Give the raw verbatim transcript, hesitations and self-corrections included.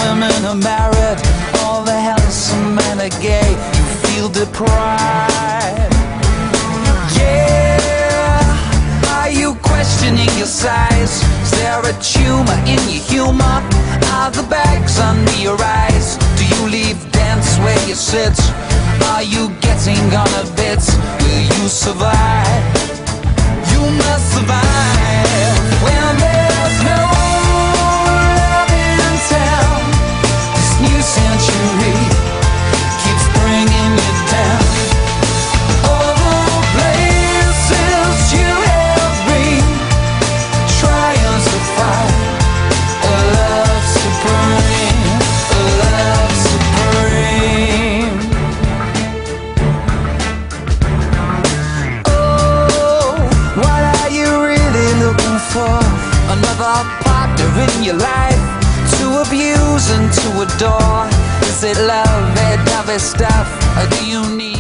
women are married, all the handsome men are gay. You feel deprived. Yeah, are you questioning your size? Is there a tumor in your humor? Are the bags under your eyes? Do you leave dance where you sit? Are you getting on a bit? Will you survive? You must survive when there's no love in town. This new century keeps bringing you down. All the places you have been, trying to find a love supreme, a love supreme. Oh, what are you really looking for? Another partner in your life to abuse and to adore? Is it love, that other stuff, or do you need